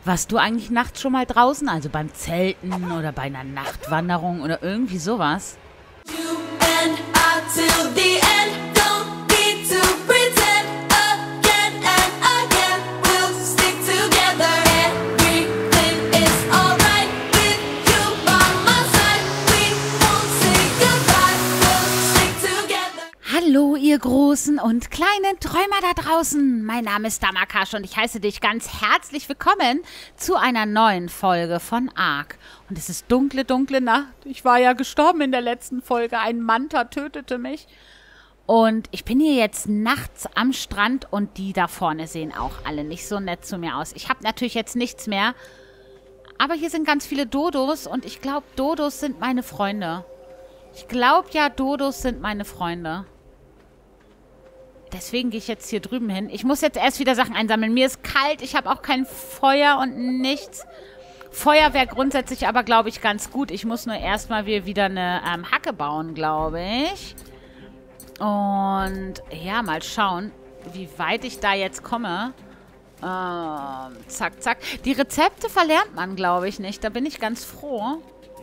Warst du eigentlich nachts schon mal draußen? Also beim Zelten oder bei einer Nachtwanderung oder irgendwie sowas? You and I till the end, don't need to pretend again and again. We'll stick together. Everything is alright with you by my side. We won't say goodbye. We'll stick together. Hallo, ihr großen und kleinen Träumer da draußen. Mein Name ist Damakash und ich heiße dich ganz herzlich willkommen zu einer neuen Folge von Ark. Und es ist dunkle, dunkle Nacht. Ich war ja gestorben in der letzten Folge. Ein Manta tötete mich. Und ich bin hier jetzt nachts am Strand und die da vorne sehen auch alle nicht so nett zu mir aus. Ich habe natürlich jetzt nichts mehr. Aber hier sind ganz viele Dodos und ich glaube, Dodos sind meine Freunde. Ich glaube ja, Dodos sind meine Freunde. Deswegen gehe ich jetzt hier drüben hin. Ich muss jetzt erst wieder Sachen einsammeln. Mir ist kalt, ich habe auch kein Feuer und nichts. Feuer wäre grundsätzlich aber, glaube ich, ganz gut. Ich muss nur erstmal wieder eine Hacke bauen, glaube ich. Und ja, mal schauen, wie weit ich da jetzt komme. Zack, zack. Die Rezepte verlernt man, glaube ich, nicht. Da bin ich ganz froh.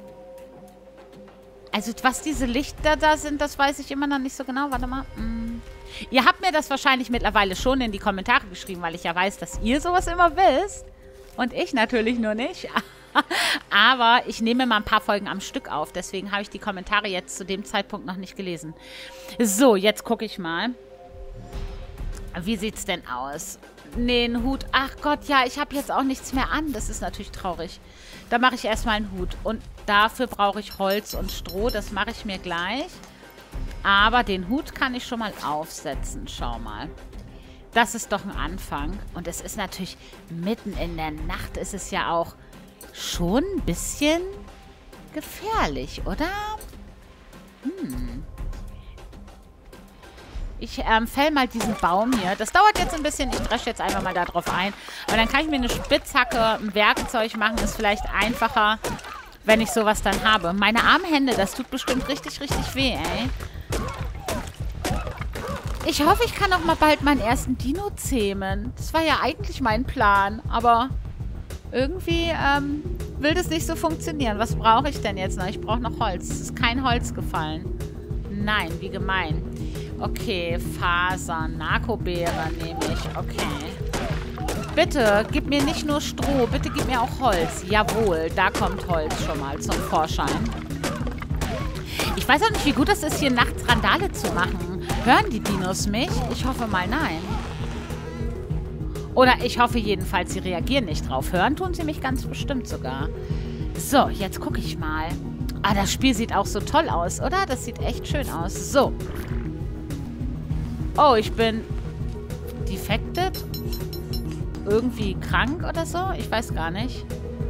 Also, was diese Lichter da sind, das weiß ich immer noch nicht so genau. Warte mal. Ihr habt mir das wahrscheinlich mittlerweile schon in die Kommentare geschrieben, weil ich ja weiß, dass ihr sowas immer wisst. Und ich natürlich nur nicht. Aber ich nehme mal ein paar Folgen am Stück auf. Deswegen habe ich die Kommentare jetzt zu dem Zeitpunkt noch nicht gelesen. So, jetzt gucke ich mal. Wie sieht's denn aus? Nee, ein Hut. Ach Gott, ja, ich habe jetzt auch nichts mehr an. Das ist natürlich traurig. Da mache ich erstmal einen Hut. Und dafür brauche ich Holz und Stroh. Das mache ich mir gleich. Aber den Hut kann ich schon mal aufsetzen. Schau mal. Das ist doch ein Anfang. Und es ist natürlich mitten in der Nacht. Ist es ja auch schon ein bisschen gefährlich, oder? Ich fäll mal diesen Baum hier. Das dauert jetzt ein bisschen. Ich dresche jetzt einfach mal da drauf ein. Aber dann kann ich mir eine Spitzhacke, ein Werkzeug machen. Ist vielleicht einfacher, wenn ich sowas dann habe. Meine Armhände, das tut bestimmt richtig, richtig weh, ey. Ich hoffe, ich kann auch mal bald meinen ersten Dino zähmen. Das war ja eigentlich mein Plan. Aber irgendwie will das nicht so funktionieren. Was brauche ich denn jetzt noch? Ich brauche noch Holz. Es ist kein Holz gefallen. Nein, wie gemein. Okay, Fasern, Narkobeere nehme ich. Okay. Bitte, gib mir nicht nur Stroh. Bitte gib mir auch Holz. Jawohl, da kommt Holz schon mal zum Vorschein. Ich weiß auch nicht, wie gut es ist, hier nachts Randale zu machen. Hören die Dinos mich? Ich hoffe mal nein. Oder ich hoffe jedenfalls, sie reagieren nicht drauf. Hören tun sie mich ganz bestimmt sogar. So, jetzt gucke ich mal. Ah, das Spiel sieht auch so toll aus, oder? Das sieht echt schön aus. So. Oh, ich bin defected? Irgendwie krank oder so? Ich weiß gar nicht.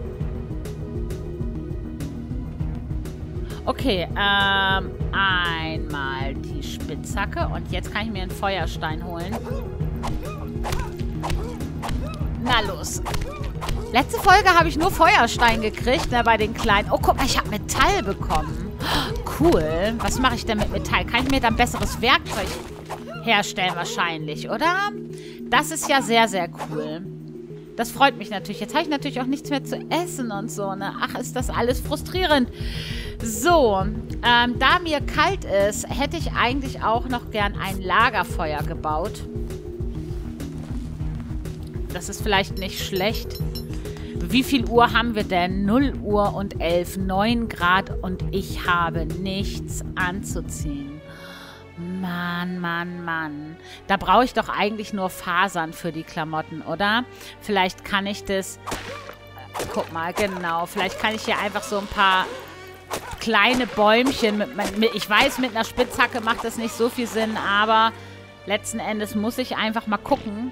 Okay, einmal die Spitzhacke und jetzt kann ich mir einen Feuerstein holen. Na los. Letzte Folge habe ich nur Feuerstein gekriegt, ne, bei den Kleinen. Oh, guck mal, ich habe Metall bekommen. Cool. Was mache ich denn mit Metall? Kann ich mir dann besseres Werkzeug herstellen wahrscheinlich, oder? Das ist ja sehr, sehr cool. Das freut mich natürlich. Jetzt habe ich natürlich auch nichts mehr zu essen und so, ne? Ach, ist das alles frustrierend. So, da mir kalt ist, hätte ich eigentlich auch noch gern ein Lagerfeuer gebaut. Das ist vielleicht nicht schlecht. Wie viel Uhr haben wir denn? 0 Uhr und 11, 9 Grad und ich habe nichts anzuziehen. Mann, Mann, Mann. Da brauche ich doch eigentlich nur Fasern für die Klamotten, oder? Vielleicht kann ich das... Guck mal, genau. Vielleicht kann ich hier einfach so ein paar kleine Bäumchen... Ich weiß, mit einer Spitzhacke macht das nicht so viel Sinn, aber letzten Endes muss ich einfach mal gucken.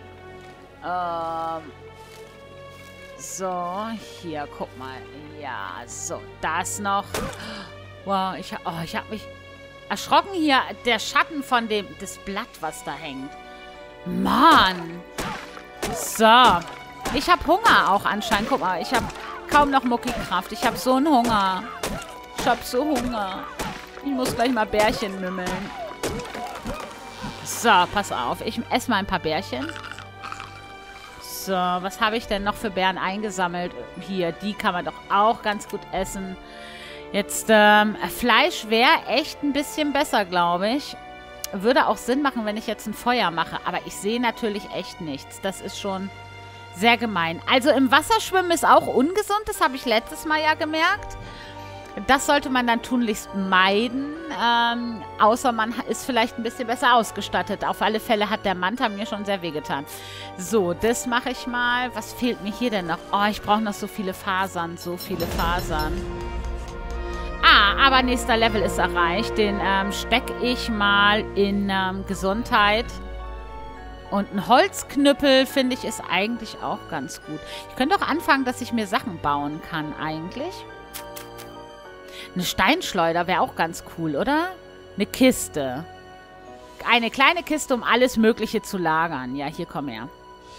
So, hier, guck mal. Ja, so, das noch. Wow, ich habe mich... erschrocken hier, der Schatten von das Blatt, was da hängt. Mann. So. Ich habe Hunger auch anscheinend. Guck mal, ich habe kaum noch Muckikraft. Ich habe so einen Hunger. Ich habe so Hunger. Ich muss gleich mal Bärchen mümmeln. So, pass auf. Ich esse mal ein paar Bärchen. So, was habe ich denn noch für Beeren eingesammelt? Hier, die kann man doch auch ganz gut essen. Jetzt, Fleisch wäre echt ein bisschen besser, glaube ich. Würde auch Sinn machen, wenn ich jetzt ein Feuer mache. Aber ich sehe natürlich echt nichts. Das ist schon sehr gemein. Also im Wasser schwimmen ist auch ungesund. Das habe ich letztes Mal ja gemerkt. Das sollte man dann tunlichst meiden. Außer man ist vielleicht ein bisschen besser ausgestattet. Auf alle Fälle hat der Manta mir schon sehr wehgetan. So, das mache ich mal. Was fehlt mir hier denn noch? Oh, ich brauche noch so viele Fasern. So viele Fasern. Ah, aber nächster Level ist erreicht. Den stecke ich mal in Gesundheit. Und ein Holzknüppel, finde ich, ist eigentlich auch ganz gut. Ich könnte auch anfangen, dass ich mir Sachen bauen kann, eigentlich. Eine Steinschleuder wäre auch ganz cool, oder? Eine Kiste. Eine kleine Kiste, um alles Mögliche zu lagern. Ja, hier, komm her.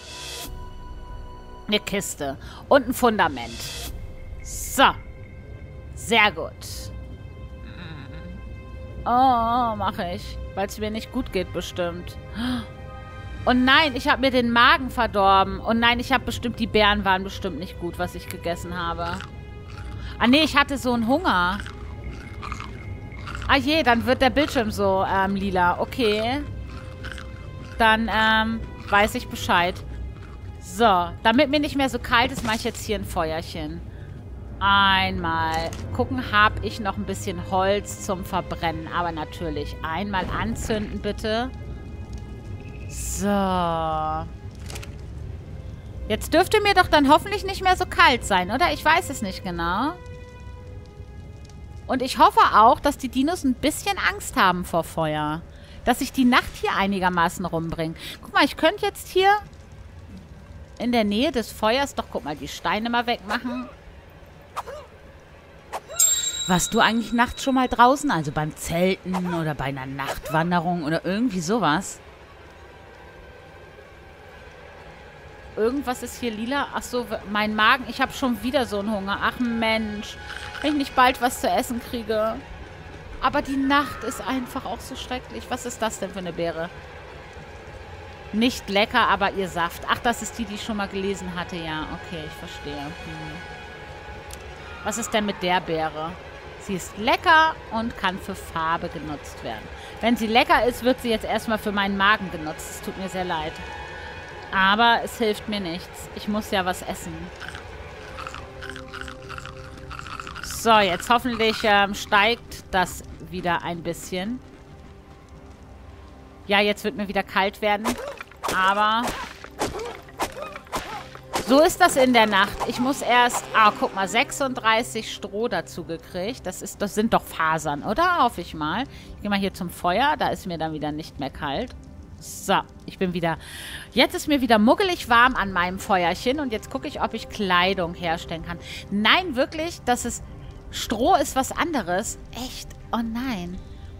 Eine Kiste. Und ein Fundament. So. Sehr gut. Oh, mache ich. Weil es mir nicht gut geht, bestimmt. Und nein, ich habe mir den Magen verdorben. Und nein, ich habe bestimmt, die Beeren waren bestimmt nicht gut, was ich gegessen habe. Ah, nee, ich hatte so einen Hunger. Ah je, dann wird der Bildschirm so lila. Okay. Dann weiß ich Bescheid. So, damit mir nicht mehr so kalt ist, mache ich jetzt hier ein Feuerchen. Einmal gucken, habe ich noch ein bisschen Holz zum Verbrennen. Aber natürlich einmal anzünden, bitte. So. Jetzt dürfte mir doch dann hoffentlich nicht mehr so kalt sein, oder? Ich weiß es nicht genau. Und ich hoffe auch, dass die Dinos ein bisschen Angst haben vor Feuer. Dass ich die Nacht hier einigermaßen rumbringe. Guck mal, ich könnte jetzt hier in der Nähe des Feuers doch, guck mal, die Steine mal wegmachen. Warst du eigentlich nachts schon mal draußen? Also beim Zelten oder bei einer Nachtwanderung oder irgendwie sowas? Irgendwas ist hier lila. Ach so, mein Magen. Ich habe schon wieder so einen Hunger. Ach Mensch. Wenn ich nicht bald was zu essen kriege. Aber die Nacht ist einfach auch so schrecklich. Was ist das denn für eine Beere? Nicht lecker, aber ihr Saft. Ach, das ist die, die ich schon mal gelesen hatte. Ja, okay, ich verstehe. Was ist denn mit der Beere? Sie ist lecker und kann für Farbe genutzt werden. Wenn sie lecker ist, wird sie jetzt erstmal für meinen Magen genutzt. Es tut mir sehr leid. Aber es hilft mir nichts. Ich muss ja was essen. So, jetzt hoffentlich steigt das wieder ein bisschen. Ja, jetzt wird mir wieder kalt werden. Aber so ist das in der Nacht. Ich muss erst... Ah, guck mal, 36 Stroh dazu gekriegt. Das sind doch Fasern, oder? Hoffe ich mal. Ich gehe mal hier zum Feuer. Da ist mir dann wieder nicht mehr kalt. So, ich bin wieder... Jetzt ist mir wieder muggelig warm an meinem Feuerchen. Und jetzt gucke ich, ob ich Kleidung herstellen kann. Nein, wirklich, das ist... Stroh ist was anderes. Echt? Oh nein.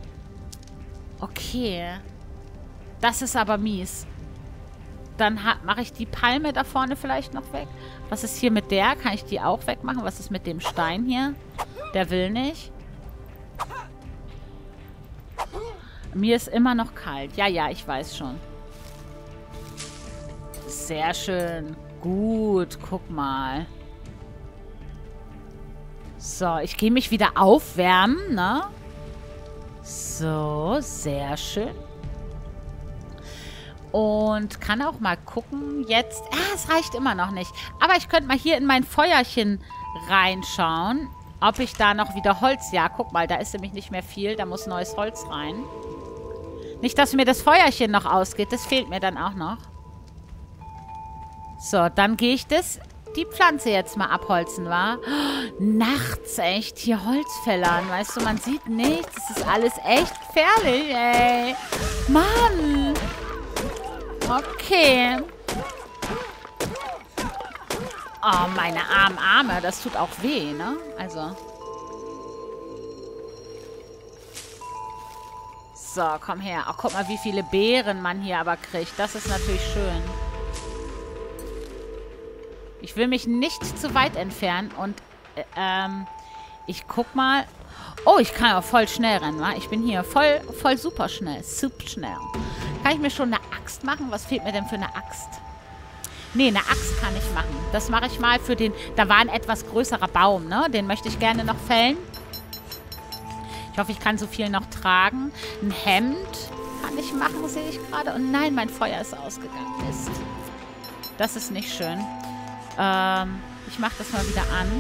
Okay. Das ist aber mies. Dann mache ich die Palme da vorne vielleicht noch weg. Was ist hier mit der? Kann ich die auch wegmachen? Was ist mit dem Stein hier? Der will nicht. Mir ist immer noch kalt. Ja, ja, ich weiß schon. Sehr schön. Gut, guck mal. So, ich gehe mich wieder aufwärmen, ne? So, sehr schön. Und kann auch mal gucken jetzt. Ah, es reicht immer noch nicht. Aber ich könnte mal hier in mein Feuerchen reinschauen, ob ich da noch wieder Holz... Ja, guck mal, da ist nämlich nicht mehr viel. Da muss neues Holz rein. Nicht, dass mir das Feuerchen noch ausgeht. Das fehlt mir dann auch noch. So, dann gehe ich die Pflanze jetzt mal abholzen, wa? Oh, nachts echt hier Holzfällern. Weißt du, man sieht nichts. Das ist alles echt gefährlich, ey. Mann! Okay. Oh, meine armen Arme. Das tut auch weh, ne? Also. So, komm her. Ach, guck mal, wie viele Beeren man hier aber kriegt. Das ist natürlich schön. Ich will mich nicht zu weit entfernen. Und, ich guck mal. Oh, ich kann auch voll schnell rennen, wa? Ich bin hier voll super schnell. Super schnell. Kann ich mir schon eine Axt machen? Was fehlt mir denn für eine Axt? Nee, eine Axt kann ich machen. Das mache ich mal für den... Da war ein etwas größerer Baum, ne? Den möchte ich gerne noch fällen. Ich hoffe, ich kann so viel noch tragen. Ein Hemd kann ich machen, sehe ich gerade. Und nein, mein Feuer ist ausgegangen. Mist. Das ist nicht schön. Ich mache das mal wieder an.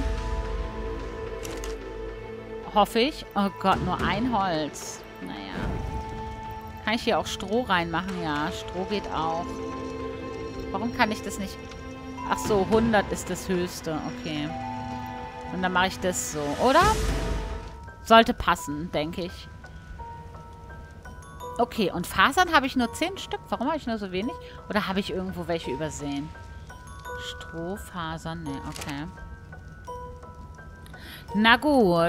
Hoffe ich. Oh Gott, nur ein Holz. Naja. Kann ich hier auch Stroh reinmachen? Ja, Stroh geht auch. Warum kann ich das nicht... Ach so, 100 ist das höchste. Okay. Und dann mache ich das so, oder? Sollte passen, denke ich. Okay, und Fasern habe ich nur 10 Stück. Warum habe ich nur so wenig? Oder habe ich irgendwo welche übersehen? Strohfasern, ne, okay. Na gut.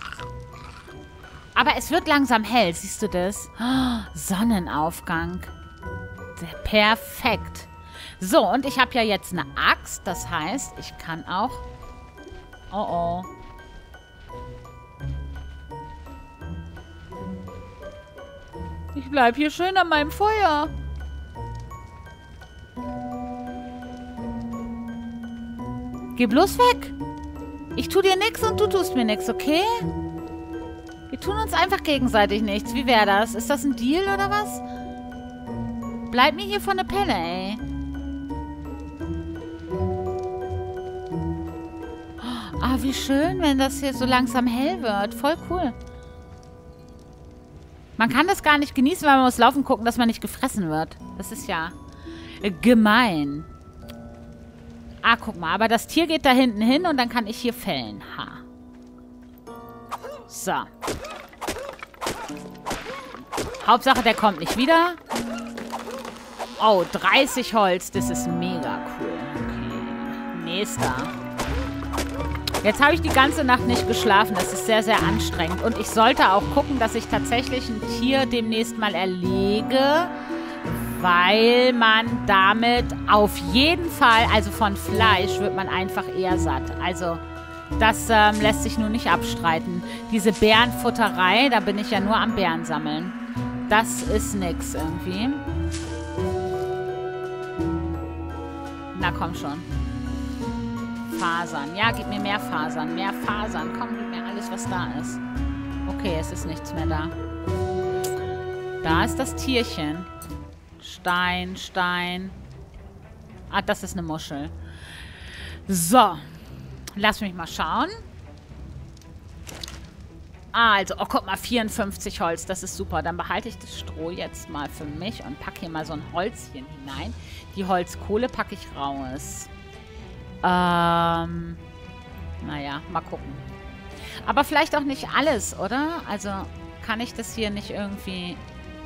Aber es wird langsam hell, siehst du das? Oh, Sonnenaufgang. Perfekt. So, und ich habe ja jetzt eine Axt. Das heißt, ich kann auch... Oh, oh. Ich bleib hier schön an meinem Feuer. Geh bloß weg. Ich tu dir nichts und du tust mir nichts, okay? Wir tun uns einfach gegenseitig nichts. Wie wäre das? Ist das ein Deal oder was? Bleib mir hier von der Pelle, ey. Ah, wie schön, wenn das hier so langsam hell wird. Voll cool. Man kann das gar nicht genießen, weil man muss laufen gucken, dass man nicht gefressen wird. Das ist ja gemein. Ah, guck mal. Aber das Tier geht da hinten hin und dann kann ich hier fällen. Ha. So. Hauptsache, der kommt nicht wieder. Oh, 30 Holz. Das ist mega cool. Okay. Nächster. Jetzt habe ich die ganze Nacht nicht geschlafen. Das ist sehr, sehr anstrengend. Und ich sollte auch gucken, dass ich tatsächlich ein Tier demnächst mal erlege, weil man damit auf jeden Fall, also von Fleisch, wird man einfach eher satt. Also das lässt sich nun nicht abstreiten. Diese Bärenfutterei, da bin ich ja nur am Bären sammeln. Das ist nix irgendwie. Na komm schon. Fasern. Ja, gib mir mehr Fasern. Mehr Fasern. Komm, gib mir alles, was da ist. Okay, es ist nichts mehr da. Da ist das Tierchen. Stein, Stein. Ah, das ist eine Muschel. So. Lass mich mal schauen. Ah, also, oh, guck mal, 54 Holz. Das ist super. Dann behalte ich das Stroh jetzt mal für mich und packe hier mal so ein Holzchen hinein. Die Holzkohle packe ich raus. Naja, mal gucken. Aber vielleicht auch nicht alles, oder? Also, kann ich das hier nicht irgendwie...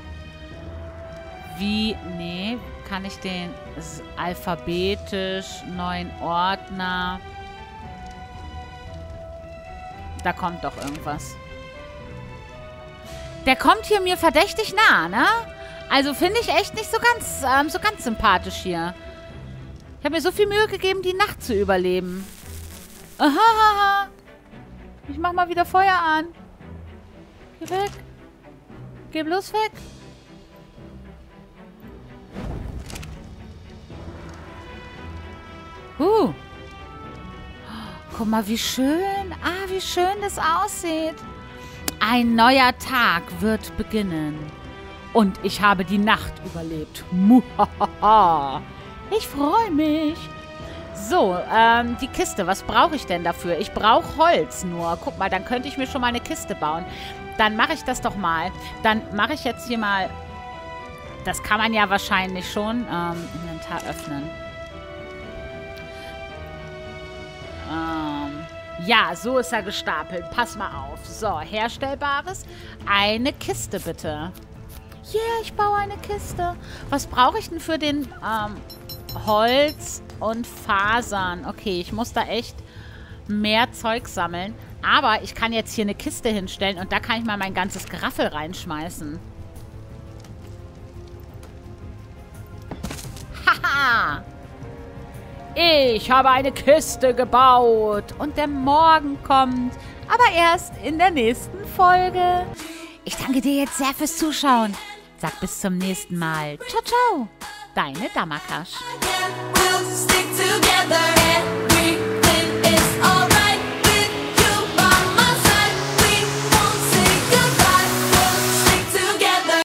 Wie? Nee, kann ich den alphabetisch, neuen Ordner... Da kommt doch irgendwas. Der kommt hier mir verdächtig nah, ne? Also finde ich echt nicht so ganz sympathisch hier. Ich habe mir so viel Mühe gegeben, die Nacht zu überleben. Aha. Ich mach mal wieder Feuer an. Geh weg. Geh bloß weg. Guck mal, wie schön. Ah, wie schön das aussieht. Ein neuer Tag wird beginnen. Und ich habe die Nacht überlebt. Muhahaha. Ich freue mich. So, die Kiste. Was brauche ich denn dafür? Ich brauche Holz nur. Guck mal, dann könnte ich mir schon mal eine Kiste bauen. Dann mache ich das doch mal. Dann mache ich jetzt hier mal... Das kann man ja wahrscheinlich schon. Inventar öffnen. Ja, so ist er gestapelt. Pass mal auf. So, herstellbares. Eine Kiste, bitte. Yeah, ich baue eine Kiste. Was brauche ich denn für den Holz und Fasern? Okay, ich muss da echt mehr Zeug sammeln. Aber ich kann jetzt hier eine Kiste hinstellen und da kann ich mal mein ganzes Geraffel reinschmeißen. Haha! Ich habe eine Kiste gebaut und der Morgen kommt, aber erst in der nächsten Folge. Ich danke dir jetzt sehr fürs Zuschauen. Sag bis zum nächsten Mal. Ciao, ciao. Deine Damakasch. again, we'll stick together.